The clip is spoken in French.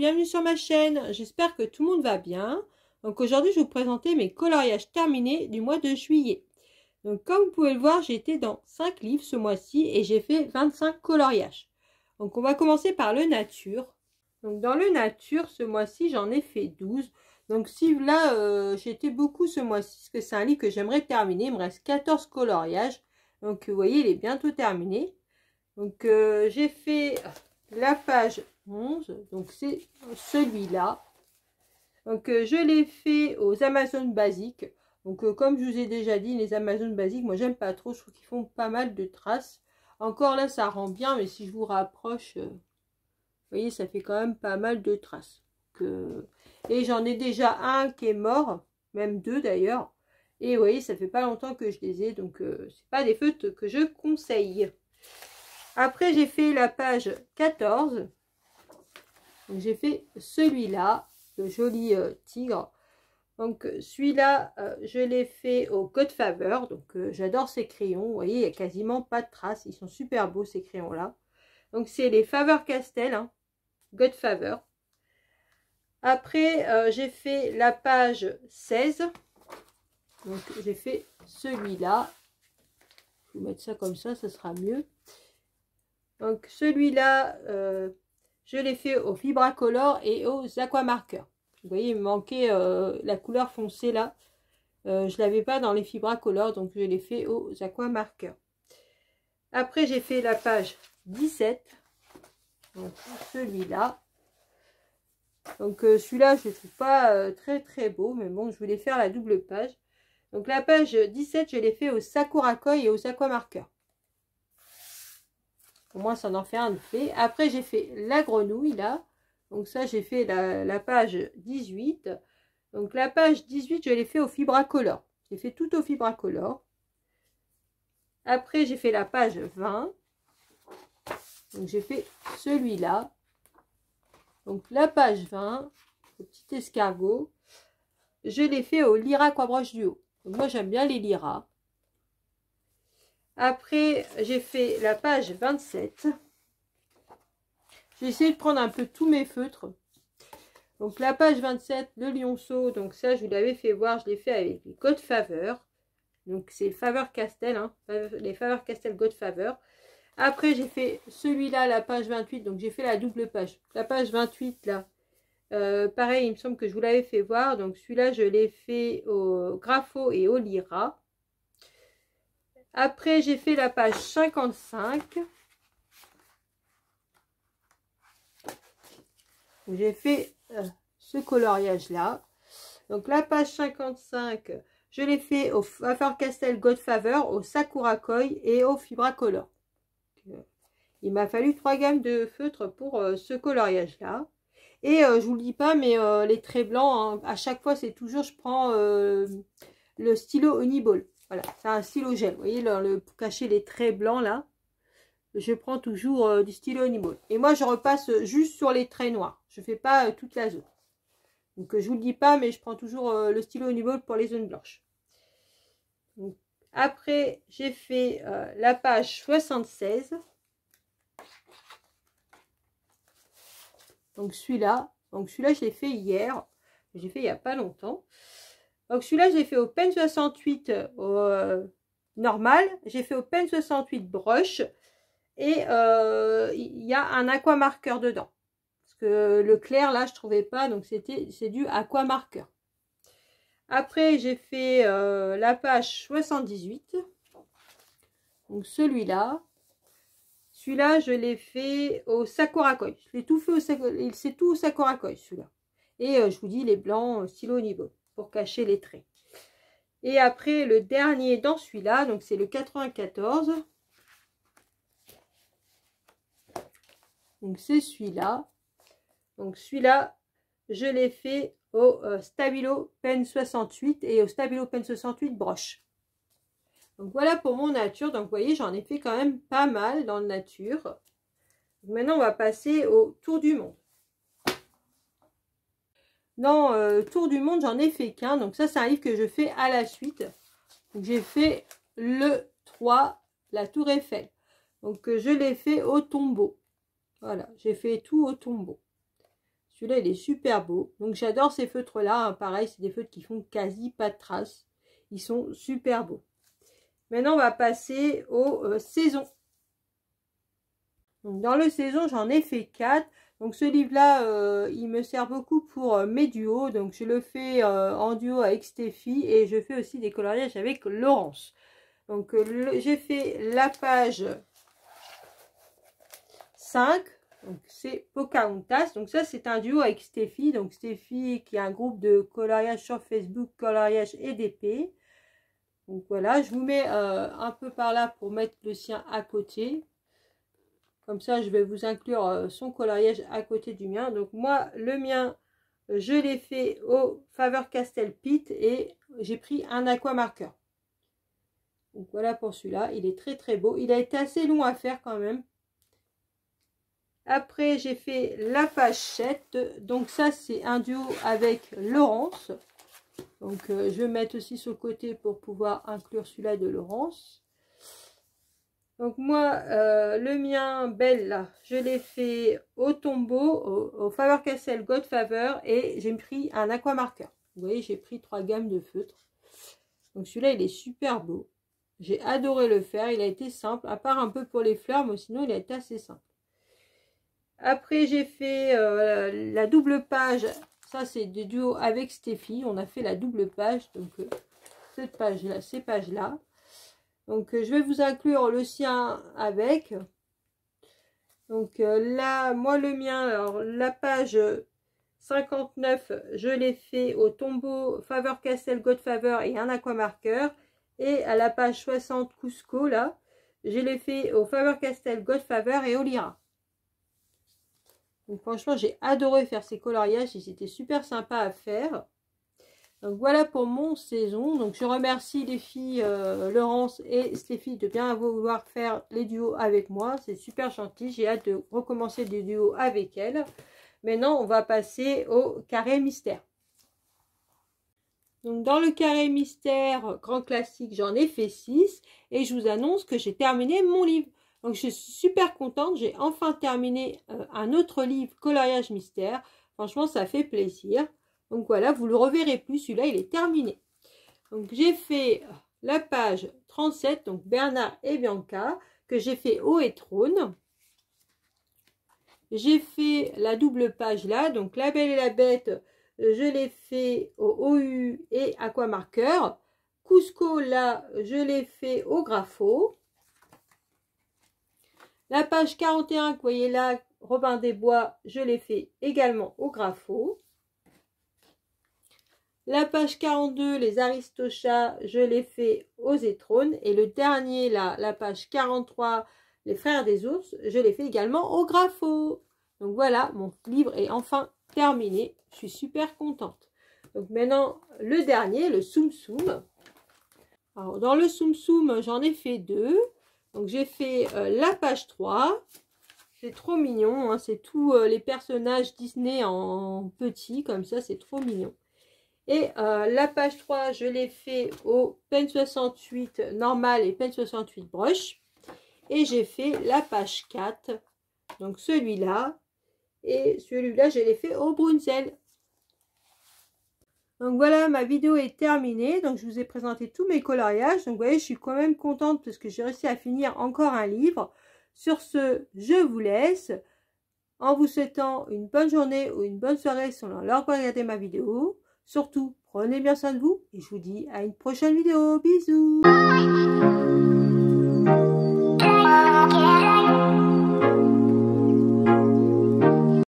bienvenue sur ma chaîne, j'espère que tout le monde va bien. Donc aujourd'hui je vais vous présenter mes coloriages terminés du mois de juillet. Donc comme vous pouvez le voir, j'ai été dans 5 livres ce mois-ci et j'ai fait 25 coloriages. Donc on va commencer par le nature. Donc dans le nature ce mois-ci j'en ai fait 12. Donc si là j'ai été beaucoup ce mois-ci parce que c'est un livre que j'aimerais terminer, il me reste 14 coloriages. Donc vous voyez il est bientôt terminé. Donc j'ai fait la page 11, donc c'est celui-là. Donc je l'ai fait aux Amazones basiques. Donc comme je vous ai déjà dit, les Amazones basiques, moi j'aime pas trop, je trouve qu'ils font pas mal de traces. Encore là ça rend bien, mais si je vous rapproche, vous voyez ça fait quand même pas mal de traces. Et j'en ai déjà un qui est mort, même deux d'ailleurs. Et vous voyez ça fait pas longtemps que je les ai, donc c'est pas des feutres que je conseille. Après j'ai fait la page 14. J'ai fait celui-là, le joli tigre. Donc celui-là, je l'ai fait au Code Faveur. Donc j'adore ces crayons. Vous voyez, il n'y a quasiment pas de traces. Ils sont super beaux ces crayons-là. Donc c'est les Faber-Castell, hein, God Favor. Après, j'ai fait la page 16. Donc j'ai fait celui-là. Je vais mettre ça comme ça sera mieux. Donc celui-là, je l'ai fait au Fibracolor et aux aquamarqueurs. Vous voyez, il me manquait la couleur foncée là. Je l'avais pas dans les Fibracolor, donc je l'ai fait aux aquamarqueurs. Après, j'ai fait la page 17. Donc celui-là. Donc celui-là, je ne trouve pas très beau, mais bon, je voulais faire la double page. Donc la page 17, je l'ai fait aux Sakura Koi et aux aquamarqueurs. Au moins, ça en fait un de fait. Après, j'ai fait la grenouille, là. Donc ça, j'ai fait la page 18. Donc la page 18, je l'ai fait au Fibracolor. J'ai fait tout au Fibracolor. Après, j'ai fait la page 20. Donc j'ai fait celui-là. Donc la page 20, le petit escargot, je l'ai fait au Lyra Aquabrush Duo. Donc moi, j'aime bien les Lyra. Après, j'ai fait la page 27. J'ai essayé de prendre un peu tous mes feutres. Donc la page 27, le lionceau, donc ça je vous l'avais fait voir, je l'ai fait avec les God Favor. Donc c'est Faber-Castell, hein, les Faber-Castell God Favor. Après j'ai fait celui-là, la page 28, donc j'ai fait la double page. La page 28 là, pareil, il me semble que je vous l'avais fait voir. Donc celui-là je l'ai fait au Grapho et au Lyra. Après j'ai fait la page 55. J'ai fait ce coloriage là. Donc la page 55, je l'ai fait au Faber-Castell God Favor, au Sakura Koi et au Fibracolor. Il m'a fallu 3 gammes de feutres pour ce coloriage là. Et je vous le dis pas, mais les traits blancs, hein, à chaque fois c'est toujours, je prends le stylo Uniball. Voilà, c'est un stylo gel. Vous voyez, pour cacher les traits blancs là. Je prends toujours du stylo Uniball. Et moi, je repasse juste sur les traits noirs. Je ne fais pas toute la zone. Donc, je ne vous le dis pas, mais je prends toujours le stylo Uniball pour les zones blanches. Donc, après, j'ai fait la page 76. Donc, celui-là. Donc, celui-là, je l'ai fait hier. J'ai fait il n'y a pas longtemps. Donc, celui-là, j'ai fait au pen 68 normal. J'ai fait au pen 68 brush. Et il y a un aquamarqueur dedans. Parce que le clair, là, je trouvais pas. Donc, c'est du aquamarqueur. Après, j'ai fait la page 78. Donc, celui-là. Celui-là, je l'ai fait au Sakura Koi. Je l'ai tout fait au Sakura Koi. C'est tout au Sakura Koi, celui-là. Et je vous dis, les blancs, stylo Uniball. Pour cacher les traits. Et après, le dernier dans celui-là. Donc, c'est le 94. Donc c'est celui-là. Donc celui-là, je l'ai fait au Stabilo Pen 68 et au Stabilo Pen 68 broche. Donc voilà pour mon nature. Donc vous voyez, j'en ai fait quand même pas mal dans le nature. Donc, maintenant, on va passer au tour du monde. Dans Tour du monde, j'en ai fait qu'un. Donc ça, c'est un livre que je fais à la suite. Donc j'ai fait le 3, la Tour Eiffel. Donc je l'ai fait au tombeau. Voilà, j'ai fait tout au tombeau. Celui-là, il est super beau. Donc, j'adore ces feutres-là. Hein. Pareil, c'est des feutres qui font quasi pas de traces. Ils sont super beaux. Maintenant, on va passer aux saisons. Donc, dans le saison, j'en ai fait 4. Donc, ce livre-là, il me sert beaucoup pour mes duos. Donc, je le fais en duo avec Stéphie. Et je fais aussi des coloriages avec Laurence. Donc, j'ai fait la page 5. Donc, c'est Pocahontas. Donc, ça, c'est un duo avec Stéphie. Donc, Stéphie qui a un groupe de coloriage sur Facebook, coloriage et d'épée. Donc, voilà. Je vous mets un peu par là pour mettre le sien à côté. Comme ça, je vais vous inclure son coloriage à côté du mien. Donc, moi, le mien, je l'ai fait au Faber-Castell Pitt et j'ai pris un aqua marqueur. Donc, voilà pour celui-là. Il est très, très beau. Il a été assez long à faire quand même. Après, j'ai fait la page 7. Donc, ça, c'est un duo avec Laurence. Donc, je vais mettre aussi sur le côté pour pouvoir inclure celui-là de Laurence. Donc, moi, le mien, Belle, là, je l'ai fait au tombeau, au Faber-Castell Godfather. Et j'ai pris un aqua marqueur. Vous voyez, j'ai pris 3 gammes de feutres. Donc, celui-là, il est super beau. J'ai adoré le faire. Il a été simple, à part un peu pour les fleurs, mais sinon, il a été assez simple. Après, j'ai fait la double page. Ça, c'est du duo avec Stéphie. On a fait la double page. Donc, cette page-là, ces pages-là. Donc, je vais vous inclure le sien avec. Donc, là, moi, le mien, alors, la page 59, je l'ai fait au tombeau Faber-Castell Godfather et un aqua marqueur. Et à la page 60, Cusco, là, je l'ai fait au Faber-Castell Godfather et au Lyra. Donc franchement, j'ai adoré faire ces coloriages et c'était super sympa à faire. Donc voilà pour mon saison. Donc je remercie les filles Laurence et Stéphie de bien vouloir faire les duos avec moi. C'est super gentil. J'ai hâte de recommencer des duos avec elles. Maintenant, on va passer au carré mystère. Donc dans le carré mystère grand classique, j'en ai fait 6 et je vous annonce que j'ai terminé mon livre. Donc, je suis super contente. J'ai enfin terminé un autre livre, Coloriage Mystère. Franchement, ça fait plaisir. Donc, voilà, vous le reverrez plus. Celui-là, il est terminé. Donc, j'ai fait la page 37, donc Bernard et Bianca, que j'ai fait Haut et Trône. J'ai fait la double page là, donc La Belle et la Bête, je l'ai fait au OU et aqua marqueur. Cusco, là, je l'ai fait au grapho. La page 41, que vous voyez là, Robin des Bois, je l'ai fait également au grapho. La page 42, les Aristochats, je l'ai fait aux étrônes. Et le dernier, là, la page 43, les Frères des Ours, je l'ai fait également au grapho. Donc voilà, mon livre est enfin terminé. Je suis super contente. Donc maintenant, le dernier, le Tsum Tsum. Alors, dans le Tsum Tsum, j'en ai fait 2. Donc, j'ai fait la page 3. C'est trop mignon. Hein, c'est tous les personnages Disney en petit, comme ça. C'est trop mignon. Et la page 3, je l'ai fait au Pen 68 normal et Pen 68 brush. Et j'ai fait la page 4. Donc, celui-là. Et celui-là, je l'ai fait au Brunsell. Donc voilà, ma vidéo est terminée. Donc je vous ai présenté tous mes coloriages. Donc vous voyez, je suis quand même contente parce que j'ai réussi à finir encore un livre. Sur ce, je vous laisse en vous souhaitant une bonne journée ou une bonne soirée selon l'heure pour regarder ma vidéo. Surtout, prenez bien soin de vous et je vous dis à une prochaine vidéo. Bisous!